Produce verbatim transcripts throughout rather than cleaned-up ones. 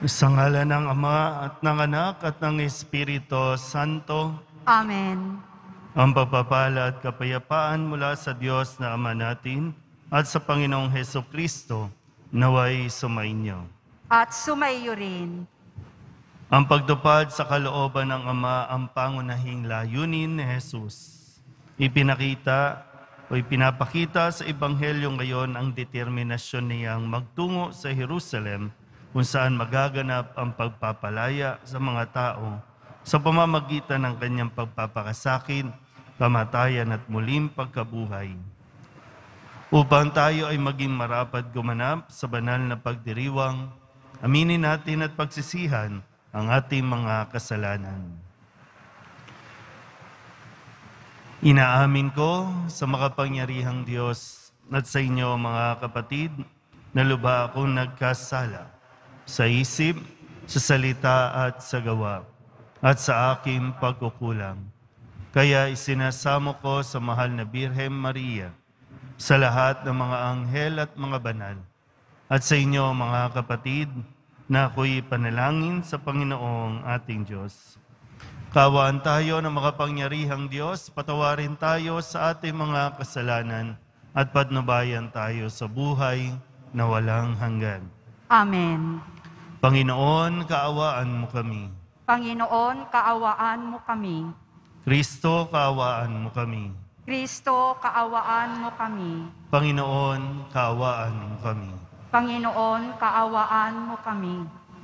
Sa ngalan ng Ama at ng Anak at ng Espiritu Santo, Amen. ang pagpapala at kapayapaan mula sa Diyos na Ama natin at sa Panginoong Heso Kristo, naway sumainyo. At sumaiyo rin. Ang pagtupad sa kalooban ng Ama ang pangunahing layunin ni Jesus. Ipinakita o ipinapakita sa Ebanghelyo ngayon ang determinasyon niyang magtungo sa Jerusalem kung saan magaganap ang pagpapalaya sa mga tao sa pamamagitan ng kanyang pagpapakasakin, kamatayan at muling pagkabuhay. Upang tayo ay maging marapat gumanap sa banal na pagdiriwang, aminin natin at pagsisihan ang ating mga kasalanan. Inaamin ko sa makapangyarihang Diyos at sa inyo mga kapatid na lubha akong nagkasala sa isip, sa salita at sa gawa, at sa aking pagkukulang. Kaya isinasamo ko sa mahal na Birhen Maria, sa lahat ng mga anghel at mga banal, at sa inyo mga kapatid, na ako'y panalangin sa Panginoong ating Diyos. Kawaan tayo ng makapangyarihang Diyos, patawarin tayo sa ating mga kasalanan, at patnubayan tayo sa buhay na walang hanggan. Amen. Panginoon, kaawaan mo kami. Panginoon, kaawaan mo kami. Kristo, kaawaan mo kami. Kristo, kaawaan mo kami. Panginoon, kaawaan mo kami. Panginoon, kaawaan mo kami.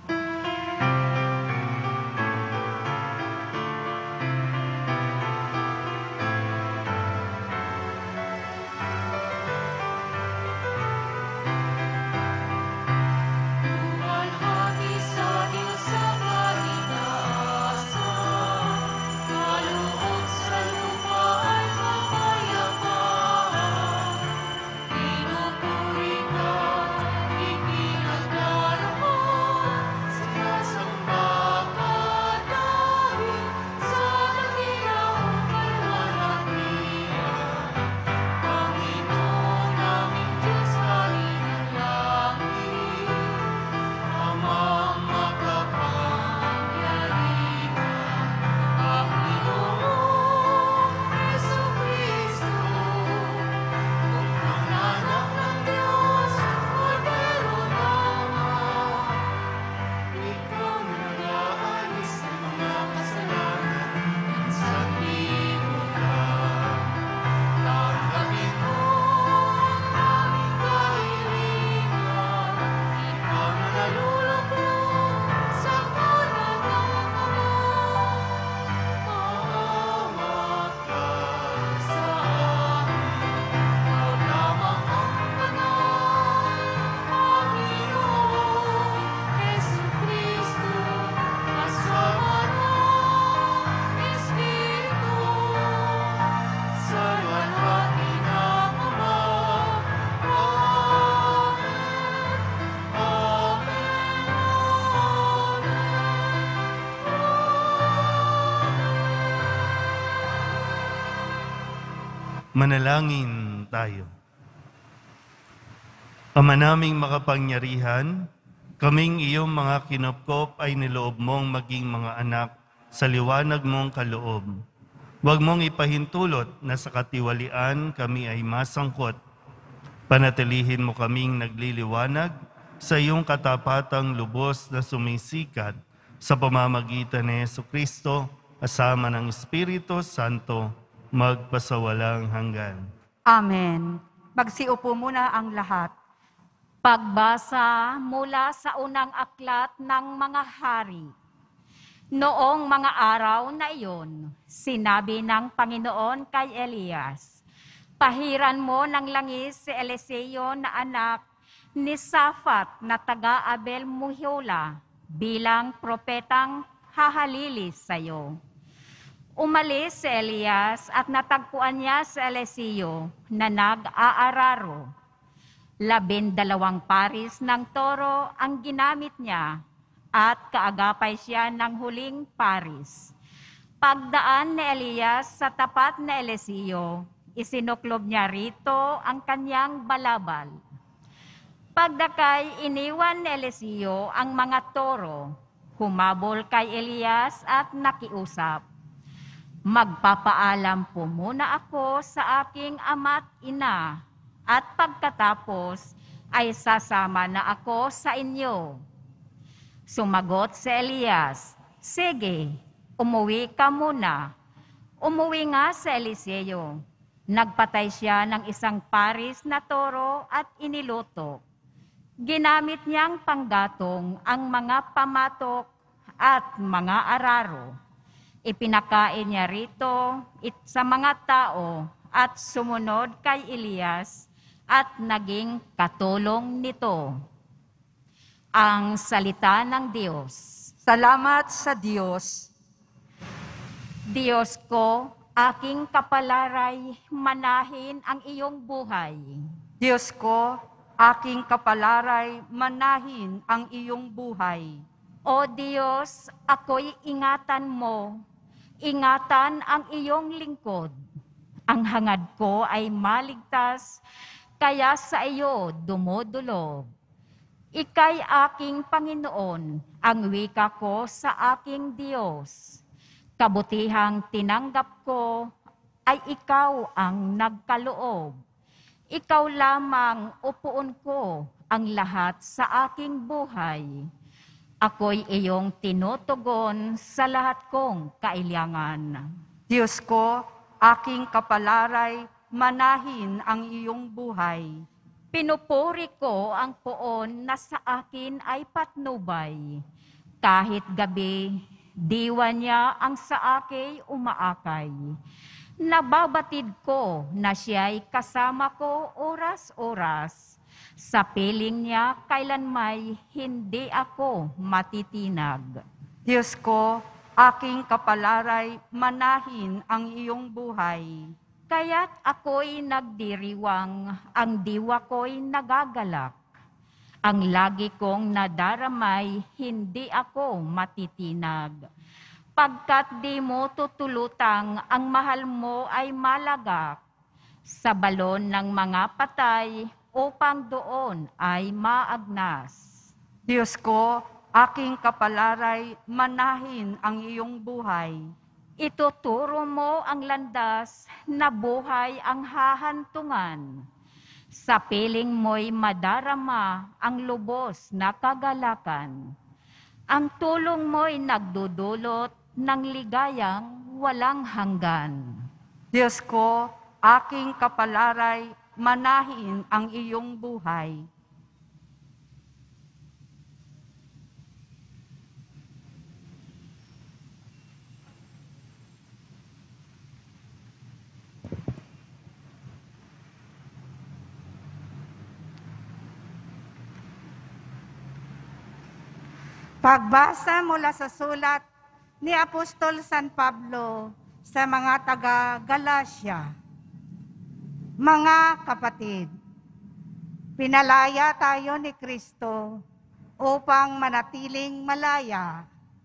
Manalangin tayo. Ama naming makapangyarihan, kaming iyong mga kinupkop ay niloob mong maging mga anak sa liwanag mong kaloob. Huwag mong ipahintulot na sa katiwalian kami ay masangkot. Panatilihin mo kaming nagliliwanag sa iyong katapatang lubos na sumisikat sa pamamagitan ni Jesucristo kasama ng Espiritu Santo, magpasawalang hanggan. Amen. Magsiupo muna ang lahat. Pagbasa mula sa unang aklat ng mga hari. Noong mga araw na iyon, sinabi ng Panginoon kay Elias, "Pahiran mo ng langis si Eliseo na anak ni Safat na taga-Abel Muhiola bilang propetang hahalilis sa iyo." Umalis si Elias at natagpuan niya si Eliseo na nag-aararo. Labindalawang paris ng toro ang ginamit niya at kaagapay siya ng huling paris. Pagdaan ni Elias sa tapat na Eliseo, isinuklob niya rito ang kanyang balabal. Pagdakay iniwan ni Eliseo ang mga toro, humabol kay Elias at nakiusap. Magpapaalam po muna ako sa aking ama't ina at pagkatapos ay sasama na ako sa inyo. Sumagot si Elias, sige, umuwi ka muna. Umuwi nga si Eliseo. Nagpatay siya ng isang paris na toro at iniluto. Ginamit niyang panggatong ang mga pamatok at mga araro. Ipinakain niya rito it sa mga tao at sumunod kay Elias at naging katulong nito. Ang salita ng Diyos. Salamat sa Diyos. Diyos ko, aking kapalaray, manahin ang iyong buhay. Diyos ko, aking kapalaray, manahin ang iyong buhay. O Diyos, ako'y ingatan mo, ingatan ang iyong lingkod. Ang hangad ko ay maligtas, kaya sa iyo dumudulog. Ika'y aking Panginoon, ang wika ko sa aking Diyos. Kabutihang tinanggap ko ay ikaw ang nagkaloob. Ikaw lamang upuon ko ang lahat sa aking buhay. Ako'y iyong tinutugon sa lahat kong kailangan. Diyos ko, aking kapalaray, manahin ang iyong buhay. Pinupuri ko ang poon na sa akin ay patnubay. Kahit gabi, diwa niya ang sa akin umaakay. Nababatid ko na siya'y kasama ko oras-oras. Sa piling niya kailanmay hindi ako matitinag. Diyos ko, aking kapalaray, manahin ang iyong buhay. Kaya't ako'y nagdiriwang, ang diwa ko'y nagagalak. Ang lagi kong nadaramay, hindi ako matitinag. Pagkat di mo tutulutang, ang mahal mo ay malagak sa balon ng mga patay upang doon ay maagnas. Diyos ko, aking kapalaray, manahin ang iyong buhay. Ituturo mo ang landas na buhay ang hahantungan. Sa piling mo'y madarama ang lubos na kagalakan. Ang tulong mo'y nagdudulot ng ligayang walang hanggan. Diyos ko, aking kapalaray, manahin ang iyong buhay. Pagbasa mula sa sulat ni Apostol San Pablo sa mga taga-Galacia. Mga kapatid, pinalaya tayo ni Kristo upang manatiling malaya.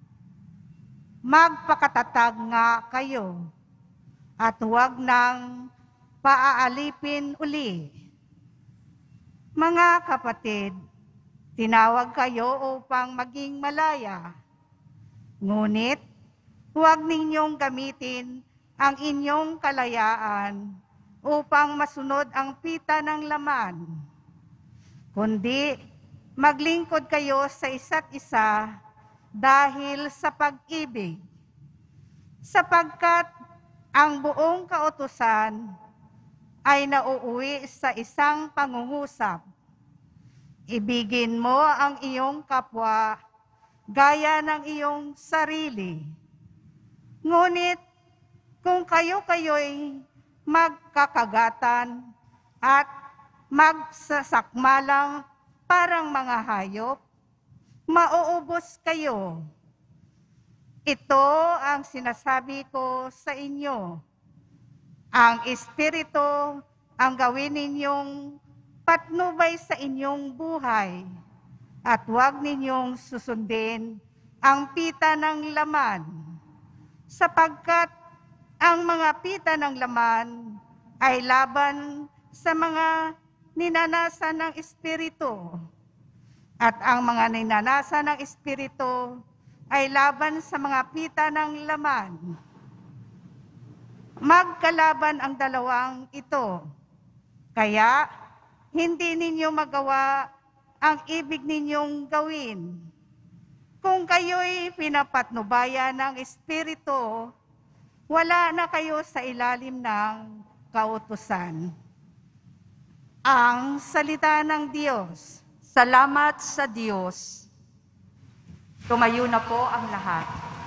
Magpakatatag nga kayo at huwag nang paaalipin uli. Mga kapatid, tinawag kayo upang maging malaya. Ngunit, huwag ninyong gamitin ang inyong kalayaan upang masunod ang pita ng laman. Kundi, maglingkod kayo sa isa't isa dahil sa pag-ibig. Sapagkat ang buong kautusan ay nauuwi sa isang pangungusap. Ibigin mo ang iyong kapwa gaya ng iyong sarili. Ngunit kung kayo-kayo'y magkakagatan at magsasakmalang parang mga hayop, mauubos kayo. Ito ang sinasabi ko sa inyo. Ang Espiritu ang gawin ninyong patnubay sa inyong buhay at huwag ninyong susundin ang pita ng laman, sapagkat ang mga pita ng laman ay laban sa mga ninanasan ng Espiritu. At ang mga ninanasan ng Espiritu ay laban sa mga pita ng laman. Magkalaban ang dalawang ito. Kaya, hindi ninyo magawa ang ibig ninyong gawin. Kung kayo'y pinapatnubayan ng Espiritu, wala na kayo sa ilalim ng kautusan. Ang salita ng Diyos. Salamat sa Diyos. Tumayo na po ang lahat.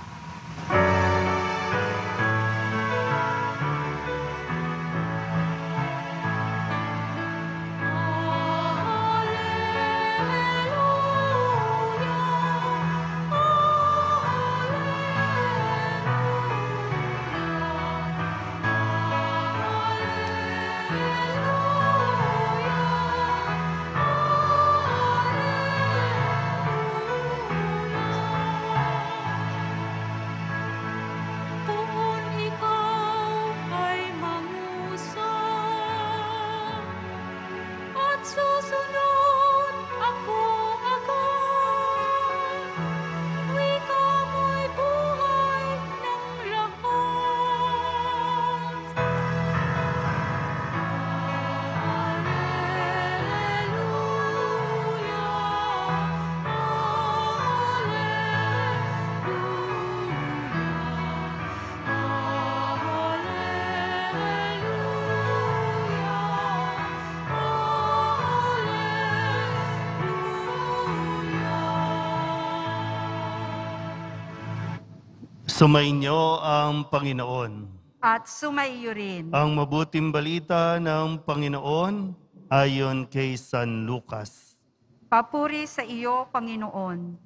Sumainyo ang Panginoon. At sumaiyo rin. Ang mabuting balita ng Panginoon ayon kay San Lucas. Papuri sa iyo, Panginoon.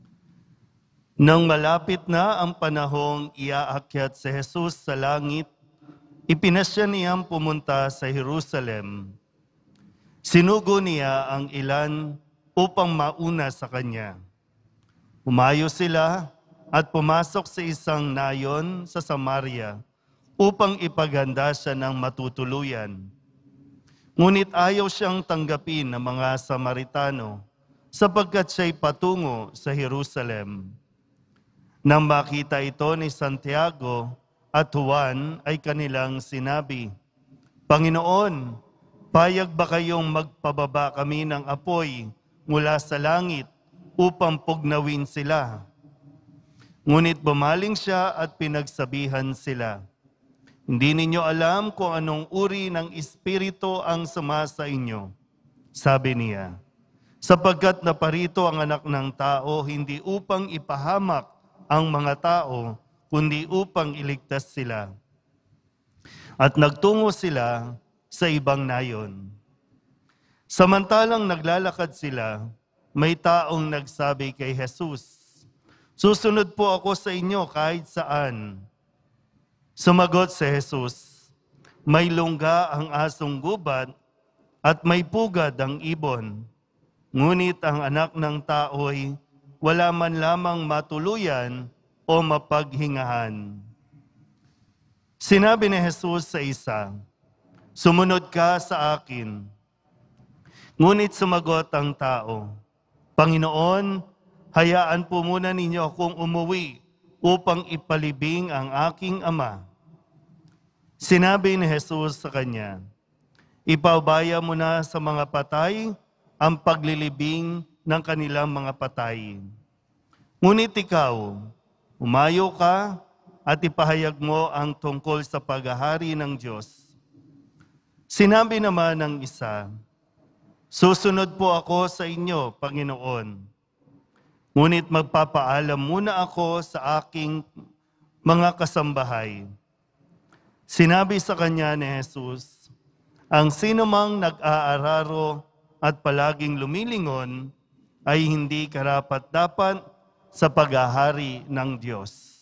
Nang malapit na ang panahong iaakyat si Jesus sa langit, ipinasya niyang pumunta sa Jerusalem. Sinugo niya ang ilan upang mauna sa kanya. Umayo sila at pumasok sa isang nayon sa Samaria upang ipaganda siya ng matutuluyan. Ngunit ayaw siyang tanggapin ng mga Samaritano sapagkat siya'y patungo sa Jerusalem. Nang makita ito ni Santiago at Juan ay kanilang sinabi, Panginoon, payag ba kayong magpababa kami ng apoy mula sa langit upang pugnawin sila? Ngunit bumaling siya at pinagsabihan sila, Hindi ninyo alam kung anong uri ng espiritu ang sumasa inyo. Sabi niya, sapagkat naparito ang anak ng tao hindi upang ipahamak ang mga tao, kundi upang iligtas sila. At nagtungo sila sa ibang nayon. Samantalang naglalakad sila, may taong nagsabi kay Jesus, Susunod po ako sa inyo kahit saan. Sumagot si Jesus, May lungga ang asong gubat at may pugad ang ibon. Ngunit ang anak ng tao'y wala man lamang matuluyan o mapaghingahan. Sinabi ni Jesus sa isa, Sumunod ka sa akin. Ngunit sumagot ang tao, Panginoon, hayaan po muna ninyo akong umuwi upang ipalibing ang aking ama. Sinabi ni Jesus sa kanya, Ipaubaya mo na sa mga patay ang paglilibing ng kanilang mga patay. Ngunit ikaw, umayo ka at ipahayag mo ang tungkol sa paghahari ng Diyos. Sinabi naman ng isa, Susunod po ako sa inyo, Panginoon. Ngunit magpapaalam muna ako sa aking mga kasambahay. Sinabi sa kanya ni Jesus, Ang sinumang nag-aararo at palaging lumilingon ay hindi karapat-dapat sa paghahari ng Diyos.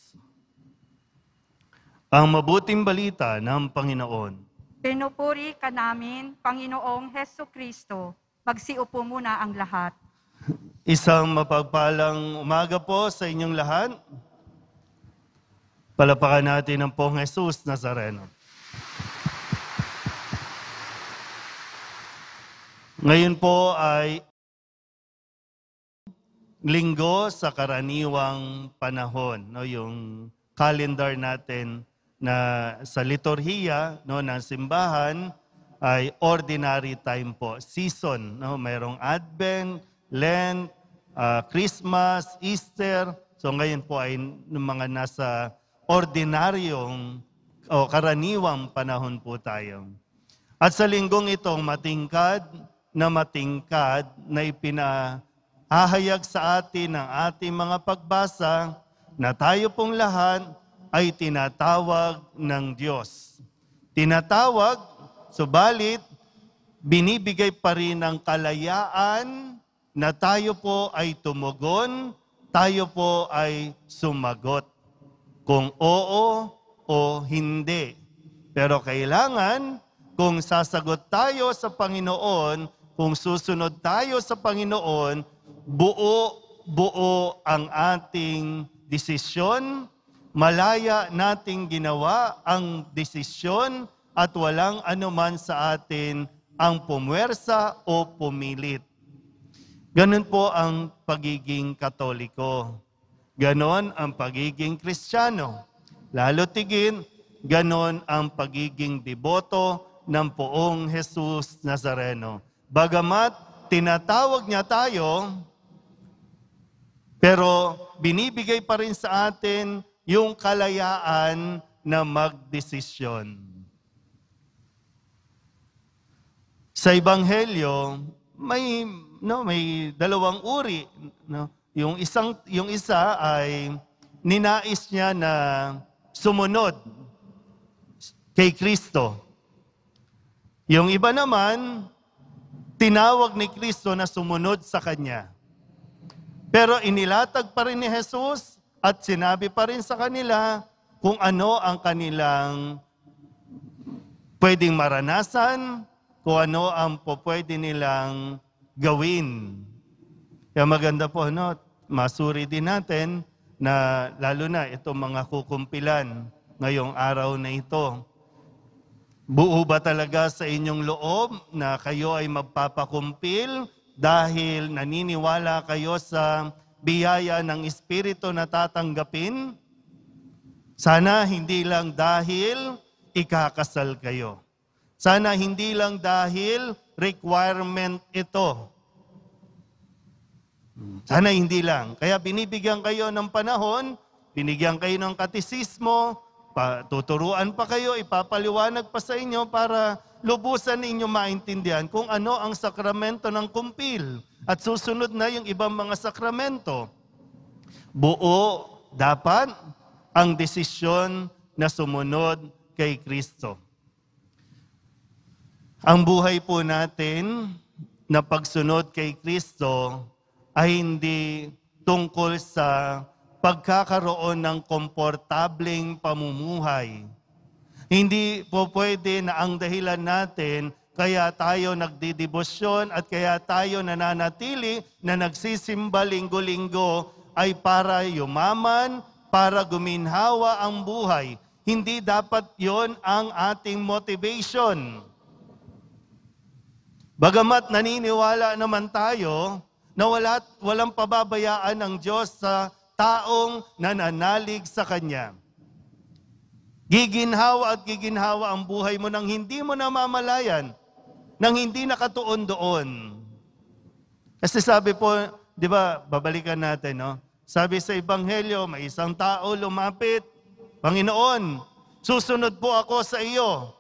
Ang mabuting balita ng Panginoon. Pinupuri ka namin, Panginoong Heso Kristo. Magsiupo muna ang lahat. Isang mapagpalang umaga po sa inyong lahat. Palapakan natin ang Pong Jesus Nazareno. Ngayon po ay linggo sa karaniwang panahon, no, yung calendar natin na sa liturhiya, no, ng simbahan ay ordinary time po, season, no, mayroong Advent, Lent, ah, Christmas, Easter. So ngayon po ay ng mga nasa ordinaryong o karaniwang panahon po tayo. At sa linggong itong matingkad na matingkad na ipinahahayag sa atin ng ating mga pagbasa na tayo pong lahat ay tinatawag ng Diyos. Tinatawag, subalit binibigay pa rin ng kalayaan na tayo po ay tumugon, tayo po ay sumagot. Kung oo o hindi. Pero kailangan, kung sasagot tayo sa Panginoon, kung susunod tayo sa Panginoon, buo-buo ang ating desisyon, malaya nating ginawa ang desisyon at walang anuman sa atin ang pumwersa o pumilit. Ganun po ang pagiging Katoliko. Ganon ang pagiging Kristiyano. Lalo tigin, ganon ang pagiging deboto ng poong Jesus Nazareno. Bagamat tinatawag niya tayo, pero binibigay pa rin sa atin yung kalayaan na magdesisyon. Sa Ebanghelyo, may no, may dalawang uri, no. Yung isang yung isa ay ninais niya na sumunod kay Kristo. Yung iba naman, tinawag ni Kristo na sumunod sa Kanya. Pero inilatag pa rin ni Jesus at sinabi pa rin sa kanila kung ano ang kanilang pwedeng maranasan, kung ano ang po pwede nilang gawin. Kaya maganda po, no? Masuri din natin na lalo na itong mga kukumpilan ngayong araw na ito. Buo ba talaga sa inyong loob na kayo ay magpapakumpil dahil naniniwala kayo sa biyaya ng Espiritu na tatanggapin? Sana hindi lang dahil ikakasal kayo. Sana hindi lang dahil requirement ito. Sana hindi lang. Kaya binibigyan kayo ng panahon, binigyan kayo ng katisismo, tuturuan pa kayo, ipapaliwanag pa sa inyo para lubusan ninyo maintindihan kung ano ang sakramento ng kumpil. At susunod na yung ibang mga sakramento. Buo dapat ang desisyon na sumunod kay Kristo. Ang buhay po natin na pagsunod kay Kristo ay hindi tungkol sa pagkakaroon ng komportableng pamumuhay. Hindi po pwede na ang dahilan natin kaya tayo nagdidebosyon at kaya tayo nananatili na nagsisimba linggo-linggo ay para yumaman, para guminhawa ang buhay. Hindi dapat yon ang ating motivation. Bagamat naniniwala naman tayo na wala, walang pababayaan ng Diyos sa taong nananalig sa Kanya. Giginhawa at giginhawa ang buhay mo nang hindi mo namamalayan, nang hindi nakatuon doon. Kasi sabi po, di ba, babalikan natin, no? Sabi sa Ebanghelyo, may isang tao lumapit, Panginoon, susunod po ako sa iyo.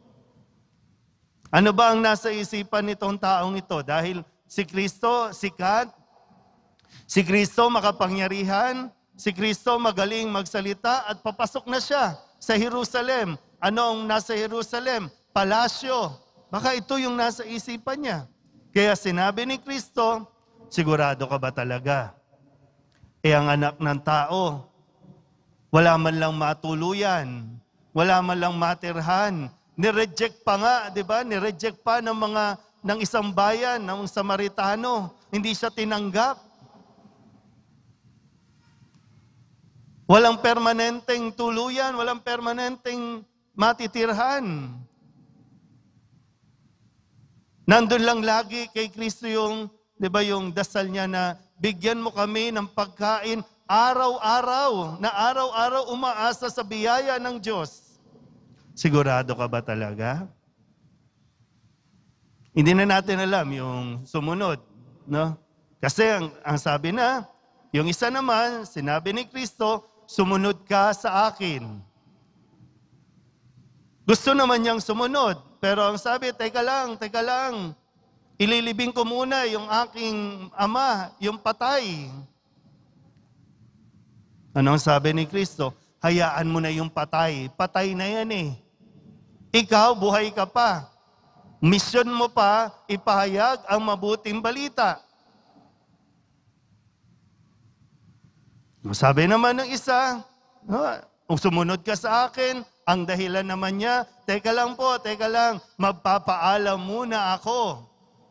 Ano ba ang nasa isipan nitong taong ito? Dahil si Kristo sikat, si Kristo makapangyarihan, si Kristo magaling magsalita at papasok na siya sa Jerusalem. Ano ang nasa Jerusalem? Palasyo. Baka ito yung nasa isipan niya. Kaya sinabi ni Kristo, sigurado ka ba talaga? E ang anak ng tao, wala man lang matuluyan, wala man lang matirhan, nireject pa nga, di ba? Nireject pa ng mga ng isang bayan, ng Samaritano. Hindi siya tinanggap. Walang permanenteng tuluyan, walang permanenteng matitirhan. Nandun lang lagi kay Kristo yung, di ba, yung dasal niya na bigyan mo kami ng pagkain araw-araw, na araw-araw umaasa sa biyaya ng Diyos. Sigurado ka ba talaga? Hindi na natin alam yung sumunod, no? Kasi ang, ang sabi na, yung isa naman, sinabi ni Kristo, sumunod ka sa akin. Gusto naman niyang sumunod, pero ang sabi, teka lang, teka lang, ililibing ko muna yung aking ama, yung patay. Anong sabi ni Kristo? Hayaan mo na yung patay. Patay na yan eh. Ikaw, buhay ka pa. Mission mo pa, ipahayag ang mabuting balita. Sabi naman ng isa, kung sumunod ka sa akin, ang dahilan naman niya, teka lang po, teka lang, magpapaalam muna ako.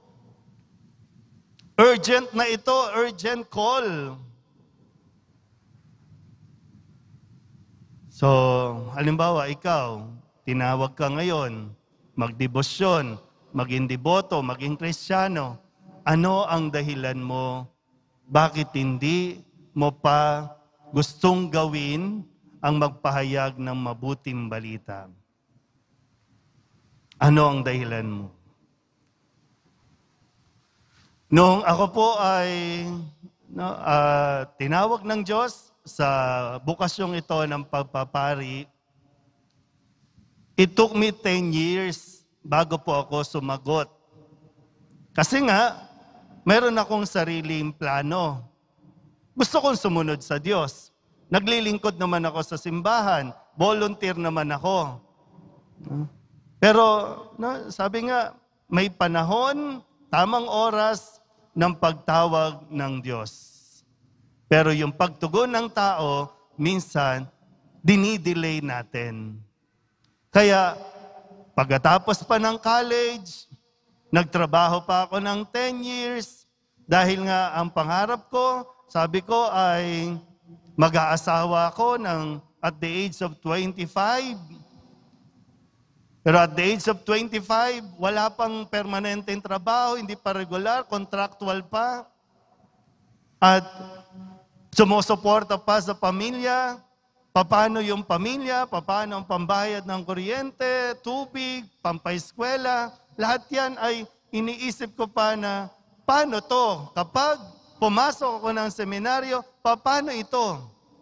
Urgent na ito, urgent call. So, halimbawa, ikaw, tinawag ka ngayon, magdebosyon, maging deboto, maging Kristiyano. Ano ang dahilan mo? Bakit hindi mo pa gustong gawin ang magpahayag ng mabuting balita? Ano ang dahilan mo? Noong ako po ay no, uh, tinawag ng Diyos sa bukasyong ito ng pagpapari, it took me ten years bago po ako sumagot. Kasi nga, meron akong sariling plano. Gusto kong sumunod sa Diyos. Naglilingkod naman ako sa simbahan. Volunteer naman ako. Pero no, sabi nga, may panahon, tamang oras ng pagtawag ng Diyos. Pero yung pagtugon ng tao, minsan, dinidelay natin. Kaya, pagkatapos pa ng college, nagtrabaho pa ako ng ten years, dahil nga ang pangarap ko, sabi ko ay mag-aasawa ako ng at the age of twenty-five. Pero at the age of twenty-five, wala pang permanenteng trabaho, hindi pa regular, contractual pa. At sumusuporta pa sa pamilya. Paano yung pamilya, paano ang pambayad ng kuryente, tubig, pampaeskwela. Lahat yan ay iniisip ko pa na, paano to? Kapag pumasok ako ng seminaryo, paano ito?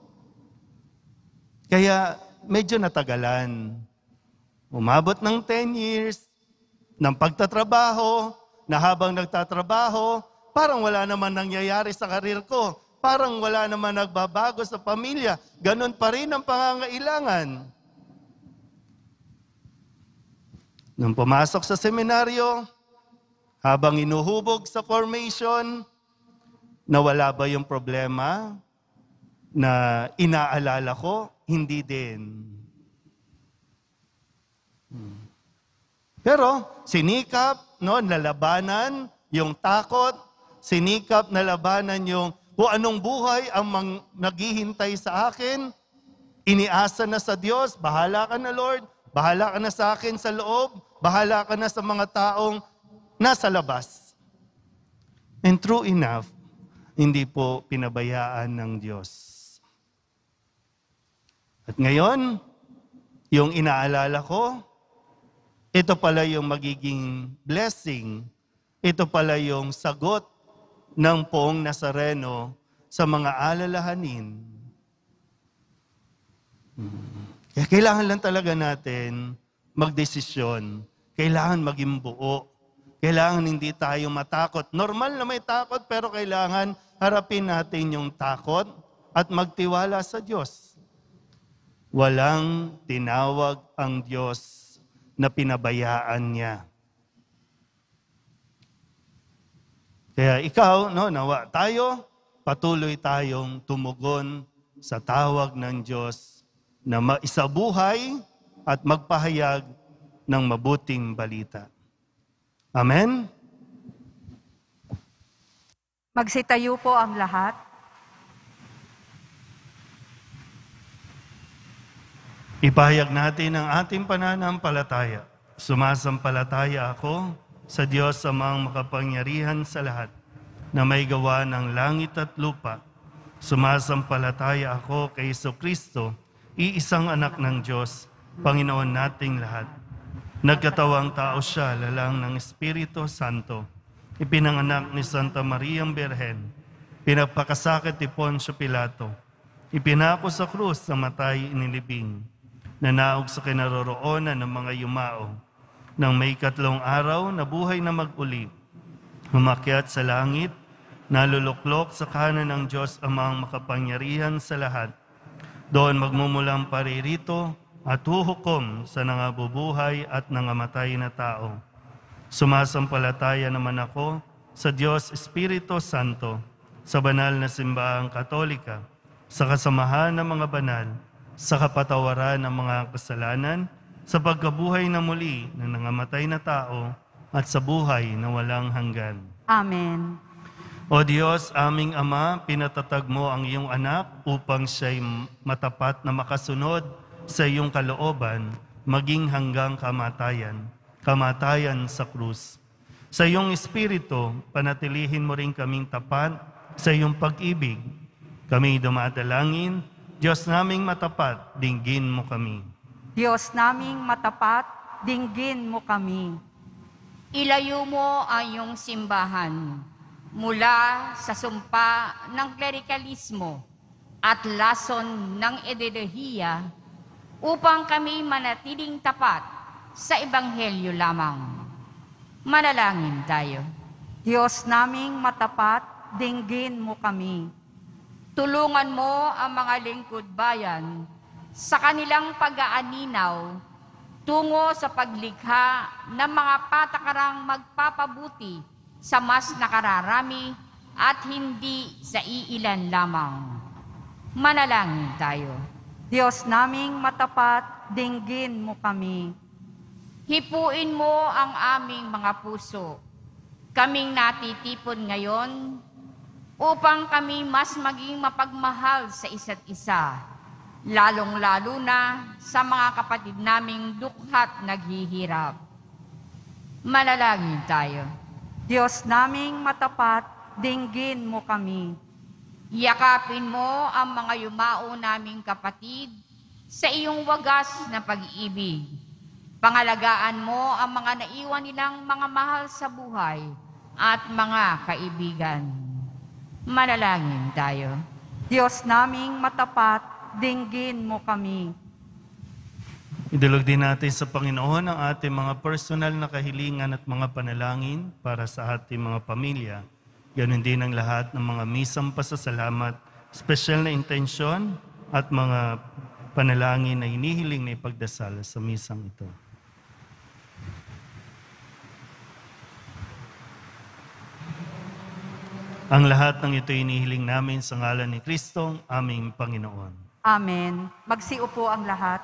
Kaya medyo natagalan. Umabot ng ten years ng pagtatrabaho, na habang nagtatrabaho, parang wala naman nangyayari sa karir ko. Parang wala naman nagbabago sa pamilya. Ganon pa rin ang pangangailangan. Nung pumasok sa seminaryo, habang inuhubog sa formation, nawala ba yung problema na inaalala ko? Hindi din. Pero sinikap, no, nalabanan yung takot, sinikap na labanan yung kung anong buhay ang mang, naghihintay sa akin, iniasa na sa Diyos, bahala ka na Lord, bahala ka na sa akin sa loob, bahala ka na sa mga taong nasa labas. And true enough, hindi po pinabayaan ng Diyos. At ngayon, yung inaalala ko, ito pala yung magiging blessing, ito pala yung sagot ng Poong Nazareno sa mga alalahanin. Kaya kailangan lang talaga natin magdesisyon. Kailangan maging buo. Kailangan hindi tayo matakot. Normal na may takot, pero kailangan harapin natin yung takot at magtiwala sa Diyos. Walang tinawag ang Diyos na pinabayaan niya. Kaya ikaw, no, nawa tayo, patuloy tayong tumugon sa tawag ng Diyos na maisabuhay at magpahayag ng mabuting balita. Amen? Magsitayo po ang lahat. Ipahayag natin ang ating pananampalataya. Sumasampalataya ako sa Diyos amang makapangyarihan sa lahat, na may gawa ng langit at lupa. Sumasampalataya ako kay Jesucristo, iisang anak ng Diyos, Panginoon nating lahat. Nagkatawang tao siya, lalang ng Espiritu Santo. Ipinanganak ni Santa Mariang Birhen. Pinagpakasakit ni Poncio Pilato. Ipinako sa krus sa matay inilibing. Nanaog sa kinaroroonan ng mga yumao. Nang may katlong araw, nabuhay na mag-uli. Humakyat sa langit, naluluklok sa kanan ng Diyos amang makapangyarihan sa lahat. Doon magmumulang paririto at huhukom sa nangabubuhay at nangamatay na tao. Sumasampalataya naman ako sa Diyos Espiritu Santo, sa banal na simbahang Katolika, sa kasamahan ng mga banal, sa kapatawaran ng mga kasalanan, sa pagkabuhay na muli ng nangamatay na tao, at sa buhay na walang hanggan. Amen. O Diyos, aming Ama, pinatatag mo ang iyong anak upang siya'y matapat na makasunod sa iyong kalooban, maging hanggang kamatayan, kamatayan sa krus. Sa iyong Espiritu, panatilihin mo rin kaming tapat sa iyong pag-ibig. Kami dumadalangin, Diyos naming matapat, dinggin mo kami. Diyos naming matapat, dinggin mo kami. Ilayo mo ang iyong simbahan mula sa sumpa ng klerikalismo at lason ng ideolohiya upang kami manatiling tapat sa Ebanghelyo lamang. Manalangin tayo. Diyos naming matapat, dinggin mo kami. Tulungan mo ang mga lingkod bayan sa kanilang pag-aaninaw tungo sa paglikha ng mga patakarang magpapabuti sa mas nakararami at hindi sa iilan lamang. Manalangin tayo. Diyos naming matapat, dinggin mo kami. Hipuin mo ang aming mga puso. Kaming natitipon ngayon upang kami mas maging mapagmahal sa isa't isa, lalong-lalo na sa mga kapatid naming dukha't naghihirap. Manalangin tayo. Diyos naming matapat, dinggin mo kami. Yakapin mo ang mga yumao naming kapatid sa iyong wagas na pag-ibig. Pangalagaan mo ang mga naiwan nilang mga mahal sa buhay at mga kaibigan. Manalangin tayo. Diyos naming matapat, dinggin mo kami. Idulog din natin sa Panginoon ang ating mga personal na kahilingan at mga panalangin para sa ating mga pamilya. Ganon din ang lahat ng mga misang pasasalamat, special na intensyon at mga panalangin na hinihiling na ipagdasal sa misang ito. Ang lahat ng ito inihiling namin sa ngalan ni Kristo, aming Panginoon. Amen. Magsiupo ang lahat.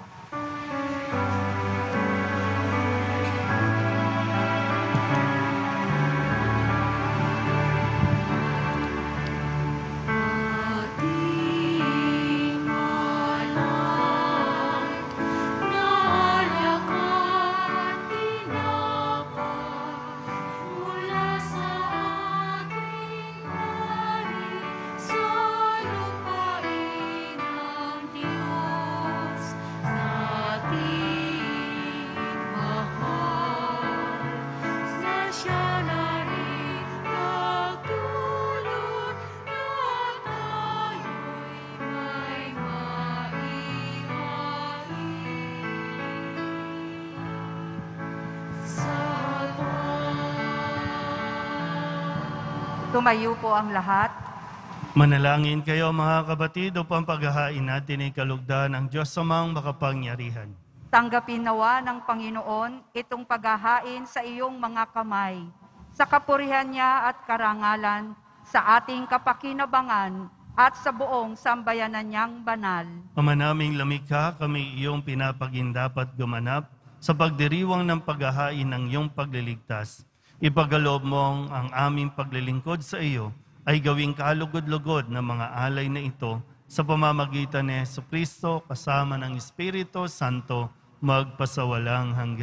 Tumayo po ang lahat. Manalangin kayo mga kapatid upang paghahain natin ay kalugdan ng Diyos amang makapangyarihan. Tanggapin nawa ng Panginoon itong paghahain sa iyong mga kamay, sa kapurihan niya at karangalan, sa ating kapakinabangan at sa buong sambayanan niyang banal. Ama naming lumikha, kami iyong pinapagindapat gumanap sa pagdiriwang ng paghahain ng iyong pagliligtas. Ipagkaloob mong ang aming paglilingkod sa iyo ay gawing kalugod-lugod na mga alay na ito sa pamamagitan ni Jesucristo kasama ng Espiritu Santo magpasawalang hanggan.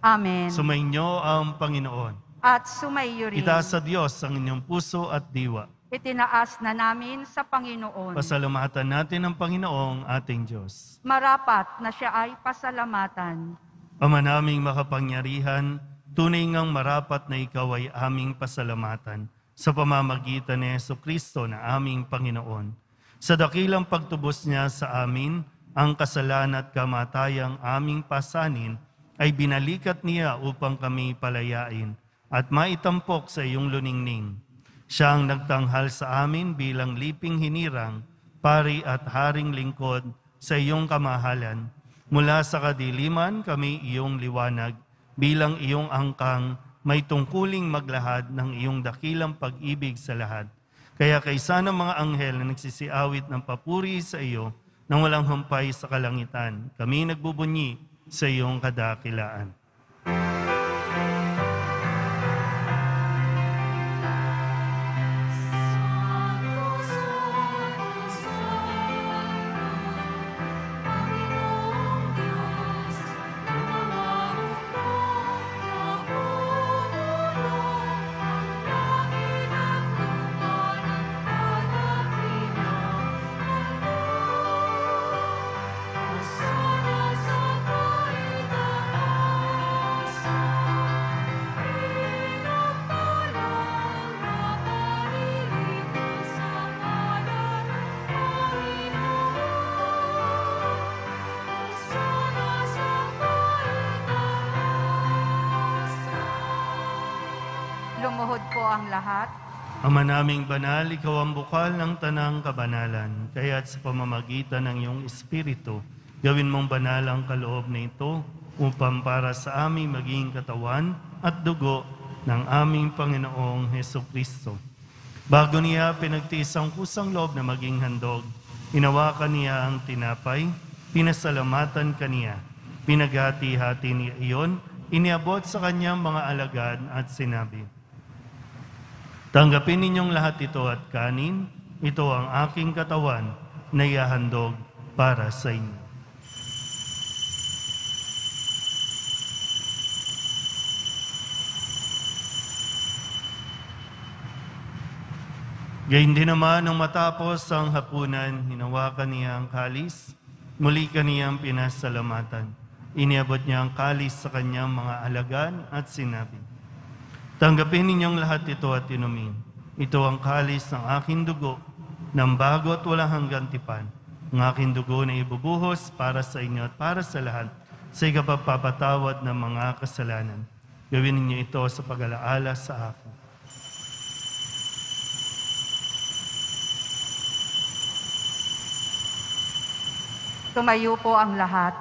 Amen. Sumainyo ang Panginoon. At sumaiyo rin. Itaas sa Diyos ang inyong puso at diwa. Itinaas na namin sa Panginoon. Pasalamatan natin ang Panginoong ating Diyos. Marapat na siya ay pasalamatan. Ama naming makapangyarihan, tunay ngang marapat na ikaw ay aming pasalamatan sa pamamagitan ni Jesucristo na aming Panginoon. Sa dakilang pagtubos niya sa amin, ang kasalan at kamatayang aming pasanin ay binalikat niya upang kami palayain at maitampok sa iyong luningning. Siya ang nagtanghal sa amin bilang liping hinirang, pari at haring lingkod sa iyong kamahalan. Mula sa kadiliman kami iyong liwanag, bilang iyong angkang may tungkuling maglahad ng iyong dakilang pag-ibig sa lahat. Kaya kaysa ng mga anghel na nagsisiawit ng papuri sa iyo nang walang humpay sa kalangitan, kami nagbubunyi sa iyong kadakilaan. Lumuhod po ang lahat. Ama naming banal, ikaw ang bukal ng tanang kabanalan, kaya't sa pamamagitan ng iyong Espiritu, gawin mong banal ang kaloob na ito upang para sa aming maging katawan at dugo ng aming Panginoong Hesukristo. Bago niya pinagtiis ang kusang loob na maging handog, inawakan niya ang tinapay, pinasalamatan kaniya, pinaghati-hati niya iyon, iniabot sa kanyang mga alagad at sinabi, tanggapin ninyong lahat ito at kanin, ito ang aking katawan na ihahandog para sa inyo. Gayun din naman nang matapos ang hapunan, hinawakan niya ang kalis, muli kaniyang pinasalamatan. Iniabot niya ang kalis sa kanyang mga alagad at sinabi, tanggapin ninyong lahat ito at inumin. Ito ang kalis ng aking dugo, ng bago at walang hanggang tipan. Ang aking dugo na ibubuhos para sa inyo at para sa lahat sa ikapagpapatawad ng mga kasalanan. Gawin ninyo ito sa pag-alaala sa akin. Tumayo po ang lahat.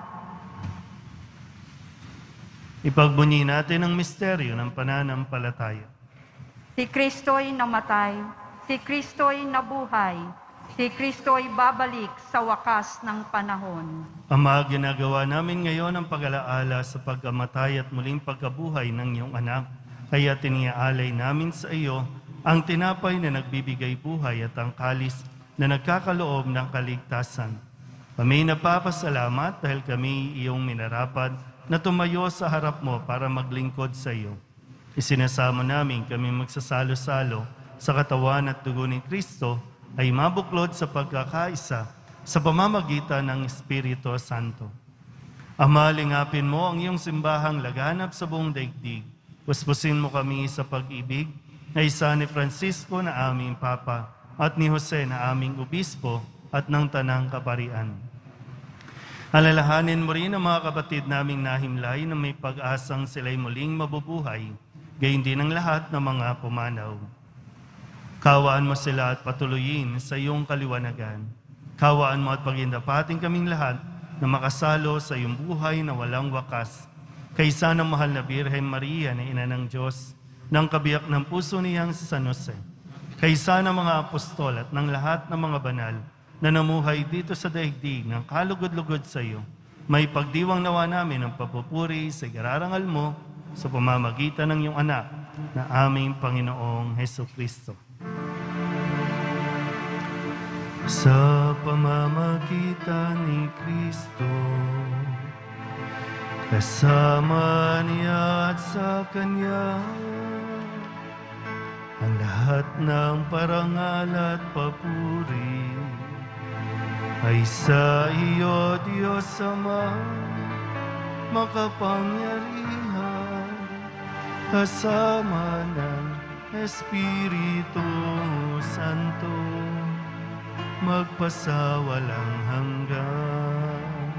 Ipagbunyi natin ang misteryo ng pananampalataya. Si Kristo'y namatay, si Kristo'y nabuhay, si Kristo'y babalik sa wakas ng panahon. Ama, ginagawa namin ngayon ang pag-alaala sa pagkamatay at muling pagkabuhay ng iyong anak. Kaya tiniaalay namin sa iyo ang tinapay na nagbibigay buhay at ang kalis na nagkakaloob ng kaligtasan. Kami napapasalamat dahil kami iyong minarapat na tumayo sa harap mo para maglingkod sa iyo. Isinasamo namin kami magsasalo-salo sa katawan at dugo ni Kristo ay mabuklod sa pagkakaisa sa pamamagitan ng Espiritu Santo. Ama, lingapin mo ang iyong simbahang laganap sa buong daigdig. Puspusin mo kami sa pag-ibig na isa ni Francisco na aming Papa at ni Jose na aming Obispo at ng Tanang Kaparian. Alalahanin mo rin ang mga kapatid naming nahimlay na may pag-asang sila'y muling mabubuhay, gayon din ang lahat ng mga pumanaw. Kawaan mo sila at patuloyin sa iyong kaliwanagan. Kawaan mo at pagindapating kaming lahat na makasalo sa iyong buhay na walang wakas. Kaysa ng mahal na Birhen Maria na Ina ng Diyos, ng kabiyak ng puso niyang si San Jose. Kaysa ng mga apostol at ng lahat ng mga banal na namuhay dito sa daigdig ng kalugod-lugod sa iyo, may pagdiwang nawa namin ang papupuri sa igararangal mo sa pamamagitan ng iyong anak na aming Panginoong Hesukristo. Sa pamamagitan ni Kristo, kasama niya at sa Kanya, ang lahat ng parangal at papuri ay sa iyo, Diyos Ama, makapangyarihan, kasama ng Espiritu Santo, magpasawalang hanggan.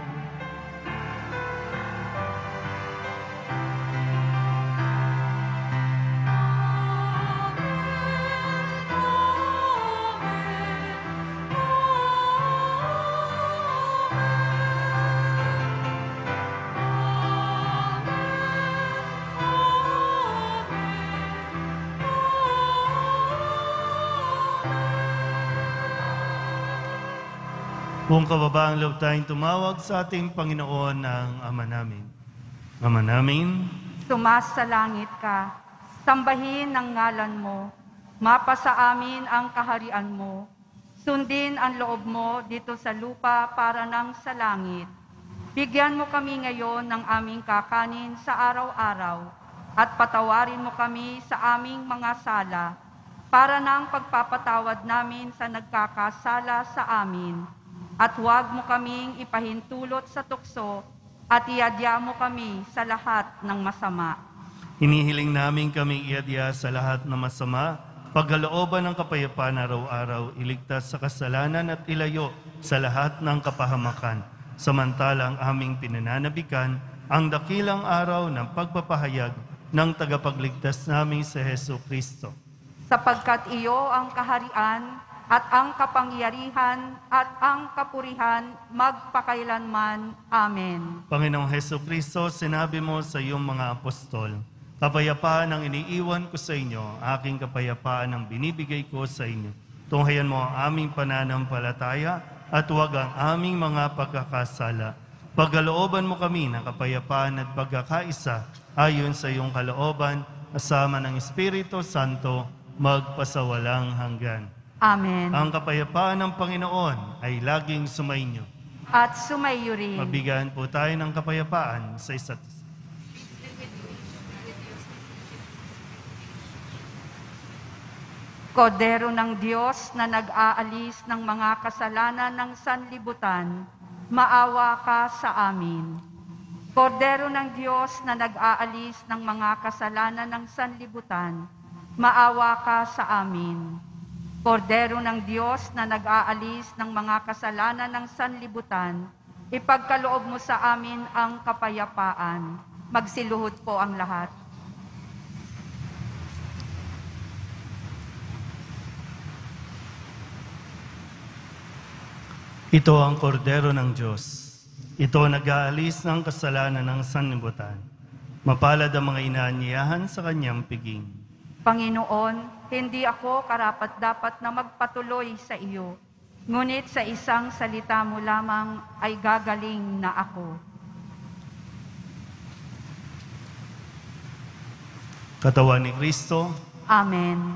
Kung kababaang loob tayong tumawag sa ating Panginoon ng Ama namin. Ama namin, Sumasa langit ka, sambahin ang ngalan mo, mapasa amin ang kaharian mo, sundin ang loob mo dito sa lupa para nang sa langit. Bigyan mo kami ngayon ng aming kakanin sa araw-araw, at patawarin mo kami sa aming mga sala, para nang pagpapatawad namin sa nagkakasala sa amin. At huwag mo kaming ipahintulot sa tukso at iadya mo kami sa lahat ng masama. hinihiling namin kami iadya sa lahat ng masama, pagkalooban ng kapayapaan araw-araw, iligtas sa kasalanan at ilayo sa lahat ng kapahamakan. Samantalang aming pinananabikan ang dakilang araw ng pagpapahayag ng tagapagligtas namin sa Hesu Kristo. Sapagkat iyo ang kaharian at ang kapangyarihan at ang kapurihan magpakailanman. Amen. Panginoong Hesu Kristo, sinabi mo sa iyong mga apostol, kapayapaan ang iniiwan ko sa inyo, aking kapayapaan ang binibigay ko sa inyo. Tunghayan mo ang aming pananampalataya at huwag ang aming mga pagkakasala. Pagkalooban mo kami ng kapayapaan at pagkakaisa ayon sa iyong kalooban, kasama ng Espiritu Santo, magpasawalang hanggan. Amen. Ang kapayapaan ng Panginoon ay laging sumainyo. At sumayo rin. Mabigyan po tayo ng kapayapaan sa isa't isa. Kordero ng Diyos na nag-aalis ng mga kasalanan ng sanlibutan, maawa ka sa amin. Kordero ng Diyos na nag-aalis ng mga kasalanan ng sanlibutan, maawa ka sa amin. Kordero ng Diyos na nag-aalis ng mga kasalanan ng sanlibutan, ipagkaloob mo sa amin ang kapayapaan. Magsiluhod po ang lahat. Ito ang kordero ng Diyos. Ito nag-aalis ng kasalanan ng sanlibutan. Mapalad ang mga inaanyayahan sa kanyang piging. Panginoon, hindi ako karapat-dapat na magpatuloy sa iyo, ngunit sa isang salita mo lamang ay gagaling na ako. Katawan ni Kristo, Amen.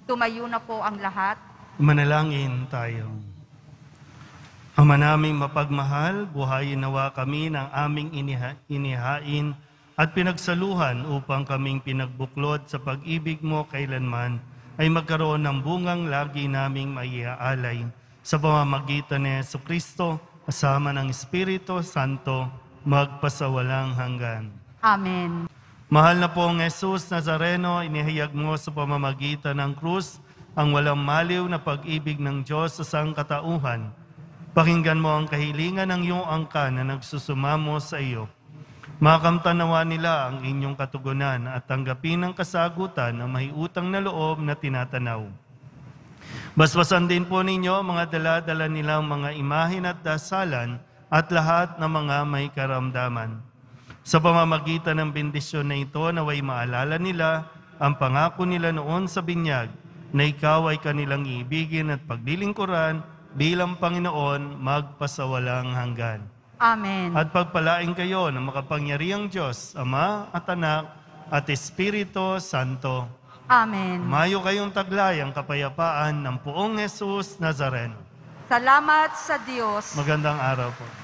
Tumayo na po ang lahat. Manalangin tayo. Ama naming mapagmahal, buhayin nawa kami ng aming iniha- inihain at pinagsaluhan upang kaming pinagbuklod sa pag-ibig mo kailanman ay magkaroon ng bungang lagi naming maiaalay sa pamamagitan ni Jesucristo kasama ng Espiritu Santo magpasawalang hanggan. Amen. Mahal na pong Jesus Nazareno, inihayag mo sa pamamagitan ng krus ang walang maliw na pag-ibig ng Diyos sa sangkatauhan. Pakinggan mo ang kahilingan ng iyong angkan na nagsusumamo sa iyo. Makamtanawa nila ang inyong katugunan at tanggapin ang kasagutan ng mahiutang na loob na tinatanaw. Basbasan din po ninyo mga dala-dala nilang mga imahin at dasalan at lahat ng mga may karamdaman. Sa pamamagitan ng bendisyon na ito, naway maalala nila ang pangako nila noon sa binyag na ikaw ay kanilang iibigin at paglilingkuran bilang Panginoon magpasawalang hanggan. Amen. At pagpalain kayo ng makapangyarihang Diyos, Ama at Anak at Espiritu Santo. Amen. Mayo kayong taglay ang kapayapaan ng Poong Jesus Nazareno. Salamat sa Diyos. Magandang araw po.